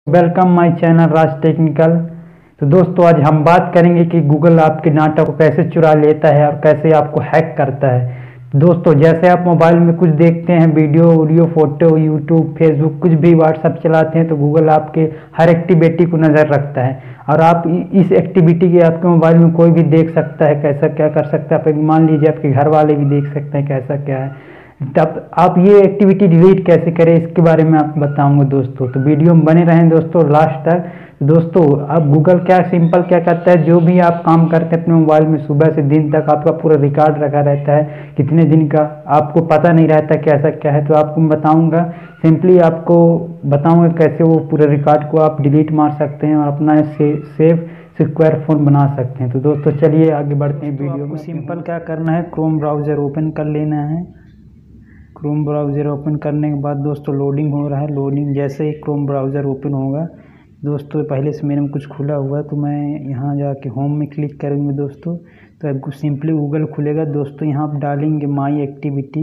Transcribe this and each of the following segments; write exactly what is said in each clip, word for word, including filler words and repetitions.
Welcome my channel Raj technical. तो दोस्तों आज हम बात करेंगे कि गूगल आपके डाटा को कैसे चुरा लेता है और कैसे आपको हैक करता है। दोस्तों जैसे आप मोबाइल में कुछ देखते हैं, video audio photo, YouTube Facebook कुछ भी व्हाट्सएप चलाते हैं, तो गूगल आपके हर एक्टिविटी को नज़र रखता है और आप इस एक्टिविटी के आपके मोबाइल में कोई भी देख सकता है कैसा क्या कर सकता है। आप मान लीजिए आपके घर वाले भी देख सकते हैं कैसा क्या है। तब आप ये एक्टिविटी डिलीट कैसे करें इसके बारे में आपको बताऊंगा दोस्तों, तो वीडियो में बने रहें दोस्तों लास्ट तक। दोस्तों अब गूगल क्या सिंपल क्या करता है, जो भी आप काम करते हैं अपने मोबाइल में सुबह से दिन तक आपका पूरा रिकॉर्ड रखा रहता है, कितने दिन का आपको पता नहीं रहता कैसा क्या है। तो आपको मैं बताऊंगा, सिंपली आपको बताऊंगा कैसे वो पूरे रिकॉर्ड को आप डिलीट मार सकते हैं और अपना से, सेव सिक्योर फोन बना सकते हैं। तो दोस्तों चलिए आगे बढ़ते हैं वीडियो में। सिंपल क्या करना है, क्रोम ब्राउज़र ओपन कर लेना है। क्रोम ब्राउज़र ओपन करने के बाद दोस्तों लोडिंग हो रहा है। लोडिंग जैसे ही क्रोम ब्राउज़र ओपन होगा दोस्तों, पहले से मेरे में कुछ खुला हुआ है तो मैं यहाँ जाके होम में क्लिक करूँगी दोस्तों, तो आपको सिंपली गूगल खुलेगा दोस्तों। यहाँ आप डालेंगे माई एक्टिविटी,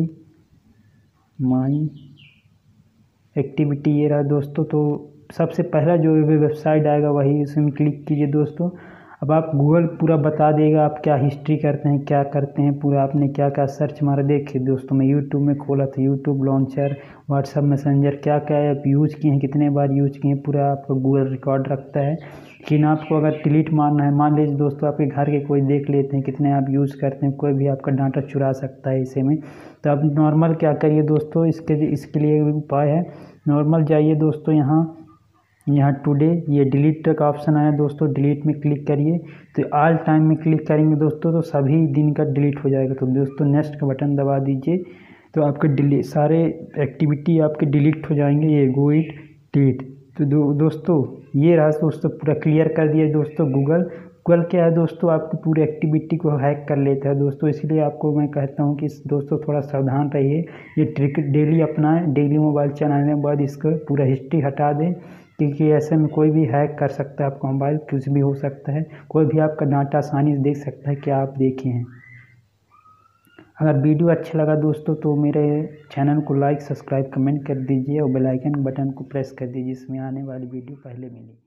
माई एक्टिविटी ये रहा दोस्तों। तो सबसे पहला जो वेबसाइट आएगा वही उसमें क्लिक कीजिए दोस्तों। अब आप गूगल पूरा बता देगा आप क्या हिस्ट्री करते हैं, क्या करते हैं, पूरा आपने क्या क्या सर्च मारा। देखिए दोस्तों मैं यूट्यूब में खोला था, यूट्यूब लॉन्चर, व्हाट्सअप मैसेंजर, क्या क्या ऐप यूज किए हैं, कितने बार यूज किए हैं, पूरा आपका गूगल रिकॉर्ड रखता है। लेकिन आपको अगर डिलीट मारना है, मान लीजिए दोस्तों आपके घर के कोई देख लेते हैं कितने आप यूज़ करते हैं, कोई भी आपका डाटा चुरा सकता है इसे में। तो आप नॉर्मल क्या करिए दोस्तों, इसके इसके लिए उपाय है। नॉर्मल जाइए दोस्तों, यहाँ यहाँ टुडे ये डिलीट का ऑप्शन आया दोस्तों, डिलीट में क्लिक करिए। तो ऑल टाइम में क्लिक करेंगे दोस्तों तो सभी दिन का डिलीट हो जाएगा। तो दोस्तों नेक्स्ट का बटन दबा दीजिए तो आपके डिलीट सारे एक्टिविटी आपके डिलीट हो जाएंगे। ये गो इट डिलीट। तो दो, दोस्तों ये रहा दोस्तों, पूरा क्लियर कर दिया दोस्तों गूगल। गूगल क्या है दोस्तों, आपकी पूरी एक्टिविटी को हैक कर लेता है दोस्तों। इसलिए आपको मैं कहता हूँ कि दोस्तों थोड़ा सावधान रहिए। ये ट्रिक डेली अपनाएं, डेली मोबाइल चलाने के बाद इसको पूरा हिस्ट्री हटा दें, क्योंकि ऐसे में कोई भी हैक कर सकता है आपका मोबाइल, कुछ भी हो सकता है, कोई भी आपका डाटा आसानी से देख सकता है क्या आप देखे हैं। अगर वीडियो अच्छा लगा दोस्तों तो मेरे चैनल को लाइक सब्सक्राइब कमेंट कर दीजिए और बेल आइकन बटन को प्रेस कर दीजिए, इसमें आने वाली वीडियो पहले मिले।